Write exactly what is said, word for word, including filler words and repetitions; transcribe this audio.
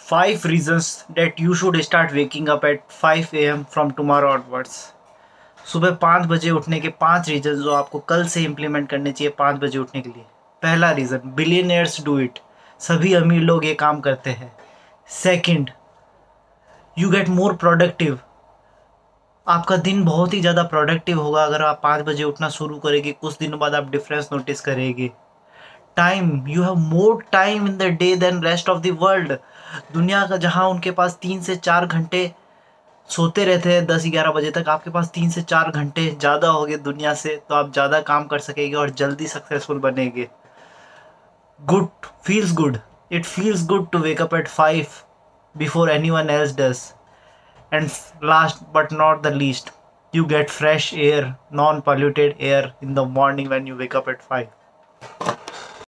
Five reasons that you should start waking up at five a m from tomorrow onwards. सुबह पाँच बजे उठने के पांच रीजन जो आपको कल से इम्प्लीमेंट करने चाहिए पाँच बजे उठने के लिए. पहला रीज़न, बिलियनियर्स डू इट. सभी अमीर लोग ये काम करते हैं. Second, you get more productive. आपका दिन बहुत ही ज़्यादा प्रोडक्टिव होगा अगर आप पाँच बजे उठना शुरू करेंगे. कुछ दिनों बाद आप डिफरेंस नोटिस करेंगे. Time, you have more time in the day than rest of the world. दुनिया का जहाँ उनके पास तीन से चार घंटे सोते रहते हैं दस ग्यारह बजे तक, आपके पास तीन से चार घंटे ज़्यादा हो गए दुनिया से, तो आप ज़्यादा काम कर सकेंगे और जल्दी सक्सेसफुल बनेंगे. Good, feels good. It feels good to wake up at five before anyone else does. And last but not the least, you get fresh air, non polluted air in the morning when you wake up at five.